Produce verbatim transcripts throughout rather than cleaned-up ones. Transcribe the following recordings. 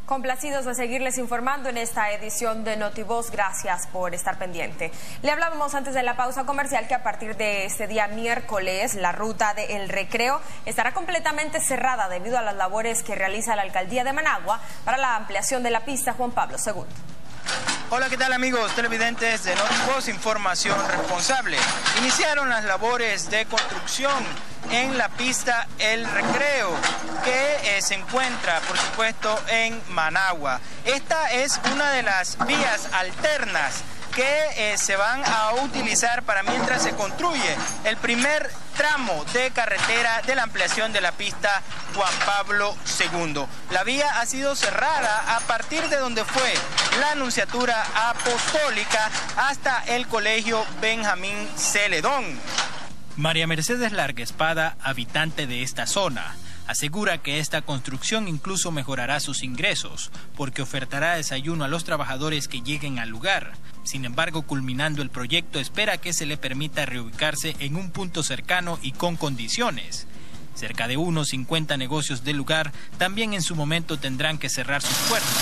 Complacidos de seguirles informando en esta edición de Notivoz. Gracias por estar pendiente. Le hablábamos antes de la pausa comercial que a partir de este día miércoles la ruta de El Recreo estará completamente cerrada debido a las labores que realiza la alcaldía de Managua para la ampliación de la pista Juan Pablo segundo. Hola, ¿qué tal amigos televidentes de Notivoz? Información responsable. Iniciaron las labores de construcción en la pista El Recreo, que eh, se encuentra, por supuesto, en Managua. Esta es una de las vías alternas que eh, se van a utilizar para mientras se construye el primer tramo de carretera de la ampliación de la pista Juan Pablo segundo. La vía ha sido cerrada a partir de donde fue la Nunciatura Apostólica hasta el Colegio Benjamín Celedón. María Mercedes Larga Espada, habitante de esta zona, asegura que esta construcción incluso mejorará sus ingresos, porque ofertará desayuno a los trabajadores que lleguen al lugar. Sin embargo, culminando el proyecto, espera que se le permita reubicarse en un punto cercano y con condiciones. Cerca de unos cincuenta negocios del lugar también en su momento tendrán que cerrar sus puertas.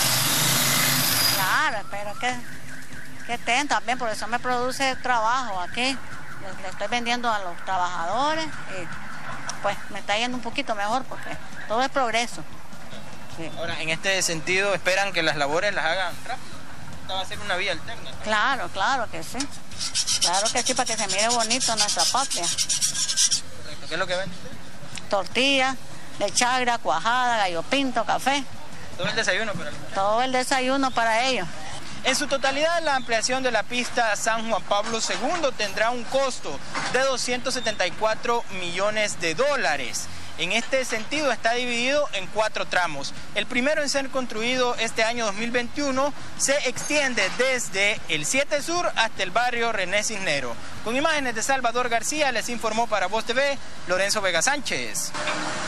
Claro, pero que, que estén también, por eso me produce trabajo aquí. Le, le estoy vendiendo a los trabajadores y pues me está yendo un poquito mejor porque todo es progreso. Sí. Ahora, en este sentido, ¿esperan que las labores las hagan rápido? Esta va a ser una vía alterna. Claro, claro que sí. Claro que sí, para que se mire bonito nuestra patria. Correcto. ¿Qué es lo que venden? Tortilla, lechagra, cuajada, gallo pinto, café. Todo el desayuno para el... Todo el desayuno para ellos. En su totalidad, la ampliación de la pista San Juan Pablo segundo tendrá un costo de doscientos setenta y cuatro millones de dólares. En este sentido, está dividido en cuatro tramos. El primero en ser construido este año dos mil veintiuno se extiende desde el siete Sur hasta el barrio René Cisnero. Con imágenes de Salvador García, les informó para Voz T V, Lorenzo Vega Sánchez.